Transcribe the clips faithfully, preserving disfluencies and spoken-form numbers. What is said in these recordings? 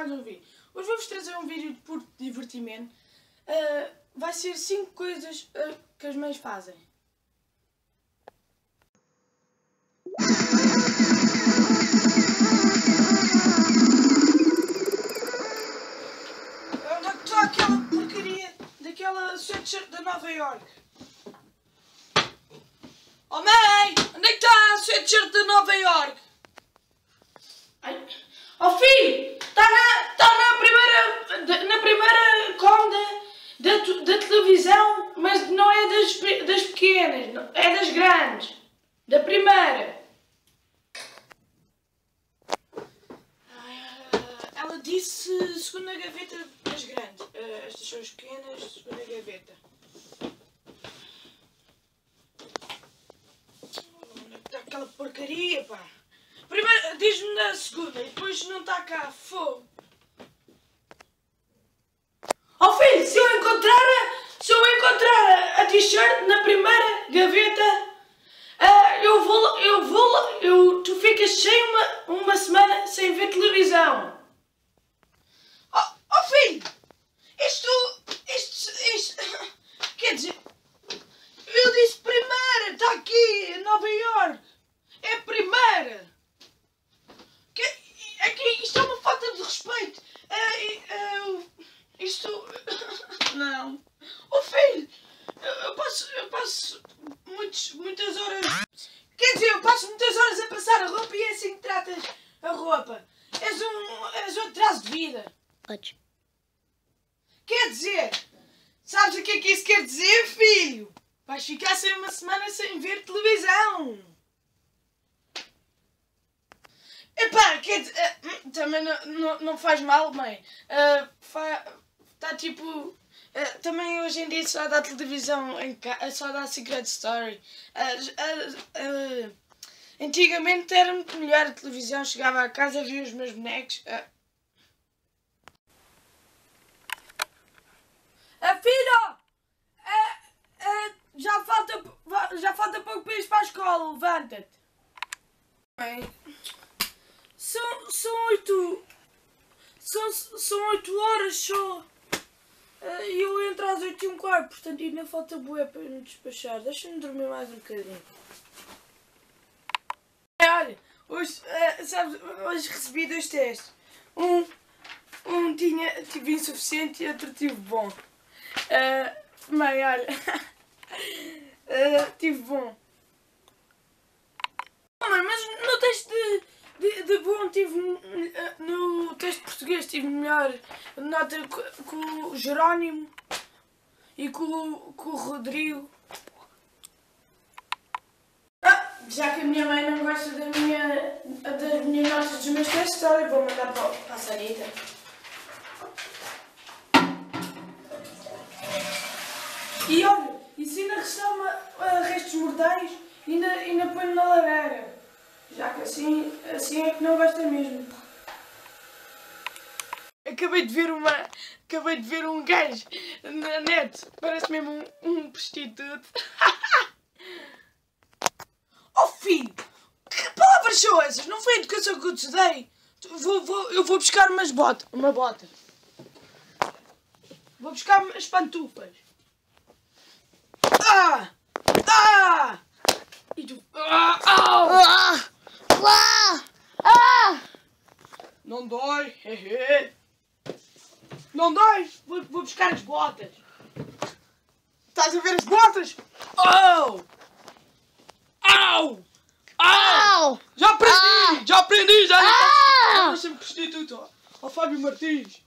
mais um vídeo. Hoje vou-vos trazer um vídeo de puro divertimento. Uh, vai ser cinco coisas uh, que as mães fazem. Onde é que está aquela porcaria daquela sweatshirt da Nova York? Oh mãe! Onde é que está a sweatshirt da Nova York? Ai. Oh filho! Está na, tá na primeira, na primeira cômoda da, da televisão, mas não é das, das pequenas, não, é das grandes. Da primeira. Ela disse segunda gaveta das grandes. Estas são as pequenas, segunda gaveta. Onde é que está aquela porcaria, pá? Primeiro diz-me na segunda e depois não está cá. Fogo. Oh filho, se eu encontrar, se eu encontrar a, a t-shirt na primeira gaveta, uh, eu vou, eu vou, eu, tu ficas sem uma, uma semana sem ver televisão. Oh, oh filho, isto, isto, isto, quer dizer, eu disse primeira, está aqui, Nova York, é a primeira. Que, é que isto é uma falta de respeito. Uh, uh, isto, não. Oh filho, eu passo, eu passo muitos, muitas horas, quer dizer, eu passo muitas horas a passar a roupa e é assim que tratas a roupa. És um, és um atraso de vida. Podes. Quer dizer, sabes o que é que isso quer dizer, filho? Vais ficar sem uma semana sem ver televisão. Epá, quer dizer, uh, também não, não, não faz mal, mãe. Está uh, tipo... Uh, também hoje em dia só dá televisão em casa, só dá Secret Story. Uh, uh, uh, antigamente era muito melhor a televisão, chegava a casa, via os meus bonecos. Uh. Uh, filho! Uh, uh, já, falta, já falta pouco para ir para a escola, levanta-te. Mãe... São, são oito... São, são oito horas só. E eu entro às oito e um quarto, portanto ainda falta bué para me despachar. Deixa-me dormir mais um bocadinho. Olha, hoje, uh, sabes, hoje recebi dois testes. Um, um tinha, tive insuficiente e outro tive bom. Uh, mãe, olha. uh, tive bom. Oh, mãe, mas no teste de... De, de bom tive, no teste português tive melhor nota com o Jerónimo e com, com o Rodrigo. Ah, já que a minha mãe não gosta da minha, das minhas notas dos meus testes, olha, vou mandar para, para a Sarita. E olha, e se ainda restar-me uh, restos mortais, ainda, ainda ponho na lareira. Já que assim, assim é que não gosta mesmo. Acabei de ver uma... Acabei de ver um gajo na net. Parece mesmo um, um prostituto. Oh filho! Que palavras são essas? Não foi a educação que eu te dei? Vou, vou, eu vou buscar umas botas. Uma bota. Vou buscar as pantufas. Ah! Ah! E tu... Ah! Ah! Ah! Ah! Não dói, não dói, vou, vou buscar as botas. Estás a ver as botas? Oh! Au! Au! Já aprendi, ah! já aprendi, já não sempre prostituta. Ó Fábio Martins.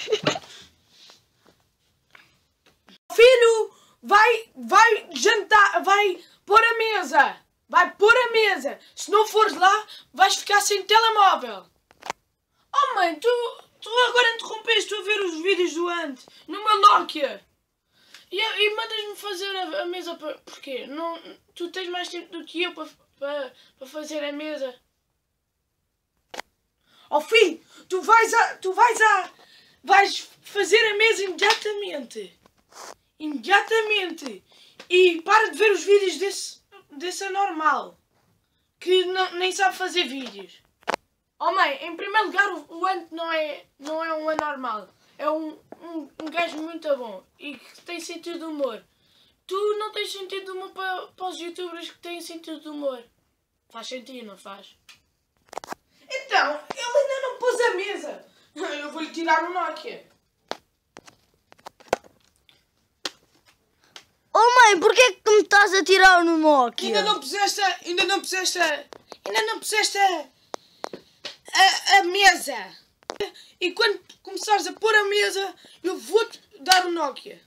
Filho, vai, vai jantar, vai pôr a mesa. Vai pôr a mesa. Se não fores lá, vais ficar sem telemóvel. Oh mãe, tu, tu agora interrompeste a ver os vídeos do antes, no meu Nokia. E, e mandas-me fazer a, a mesa para... Porquê? Não, tu tens mais tempo do que eu para, para, para fazer a mesa. Oh filho, tu vais a... Tu vais a... Vais fazer a mesa imediatamente. Imediatamente. E para de ver os vídeos desse... desse anormal, que não, nem sabe fazer vídeos. Oh mãe, em primeiro lugar o, o Ant não é, não é um anormal. É um, um, um gajo muito bom e que tem sentido de humor. Tu não tens sentido de humor para, para os youtubers que têm sentido de humor. Faz sentido, não faz? Então, ele ainda não pôs a mesa. Eu vou-lhe tirar o Nokia. Oh mãe, porquê é que tu me estás a tirar no Nokia? Ainda não puseste, a- ainda não puseste, a- ainda não puseste a, a, a mesa. E quando começares a pôr a mesa, eu vou-te dar o Nokia.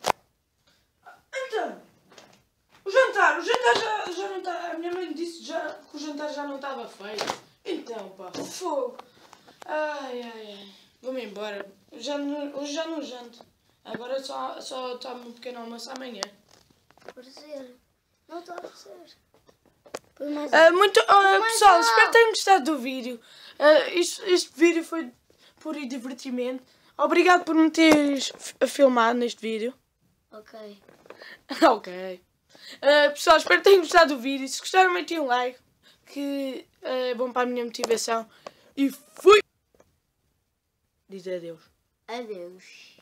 Então, o jantar, o jantar já, já não está. A minha mãe disse já que o jantar já não estava feito. Então, pá, fogo. Ai, ai, ai. Vou-me embora. Eu já não, hoje já não janto. Agora só, só tomo um pequeno almoço amanhã. Parecer. Não está a ser. Pois mais Ah, muito, ah, Mais pessoal, não. espero que tenham gostado do vídeo. Ah, isto- este vídeo foi por divertimento. Obrigado por me teres f- filmado neste vídeo. Ok. Ok. Ah, pessoal, espero que tenham gostado do vídeo. Se gostaram, metem um like, que é bom para a minha motivação. E fui! Diz adeus. Adeus.